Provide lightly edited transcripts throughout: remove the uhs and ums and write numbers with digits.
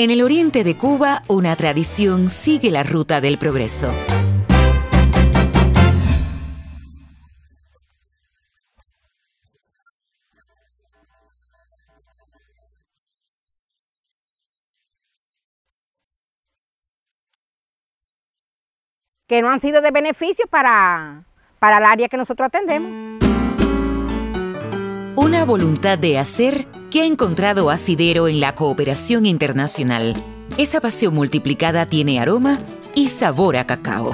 En el oriente de Cuba, una tradición sigue la ruta del progreso. Que no han sido de beneficio para el área que nosotros atendemos. Una voluntad de hacer que ha encontrado asidero en la cooperación internacional. Esa pasión multiplicada tiene aroma y sabor a cacao.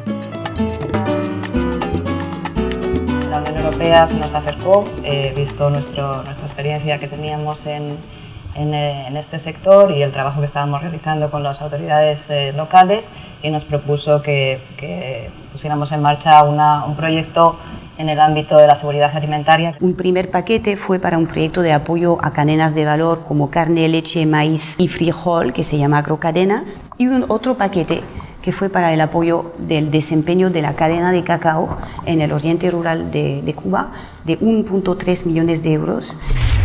La Unión Europea se nos acercó, visto nuestra experiencia que teníamos en este sector y el trabajo que estábamos realizando con las autoridades locales, y nos propuso que pusiéramos en marcha un proyecto en el ámbito de la seguridad alimentaria. Un primer paquete fue para un proyecto de apoyo a cadenas de valor como carne, leche, maíz y frijol, que se llama Agrocadenas, y otro paquete que fue para el apoyo del desempeño de la cadena de cacao en el oriente rural de Cuba, de 1,3 millones de euros.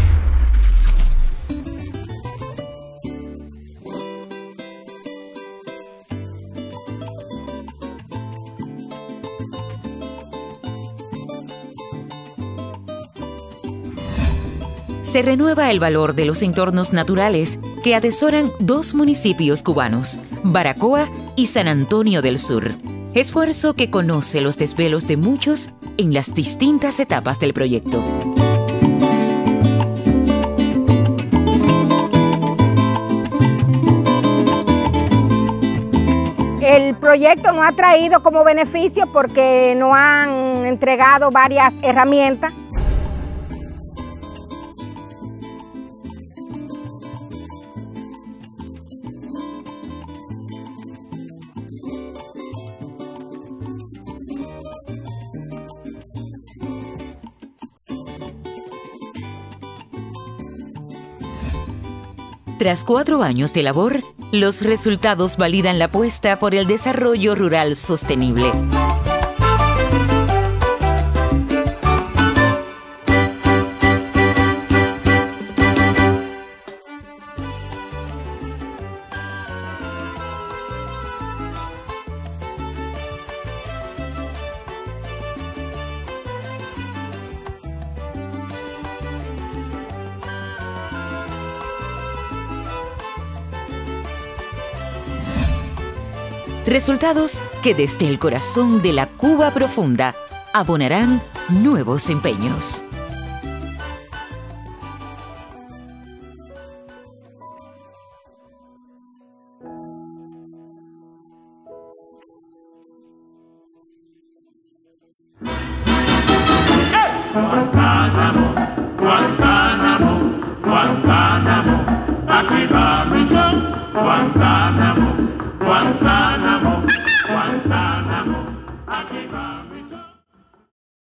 Se renueva el valor de los entornos naturales que atesoran dos municipios cubanos, Baracoa y San Antonio del Sur. Esfuerzo que conoce los desvelos de muchos en las distintas etapas del proyecto. El proyecto nos ha traído como beneficio porque nos han entregado varias herramientas. Tras 4 años de labor, los resultados validan la apuesta por el desarrollo rural sostenible. Resultados que desde el corazón de la Cuba profunda abonarán nuevos empeños.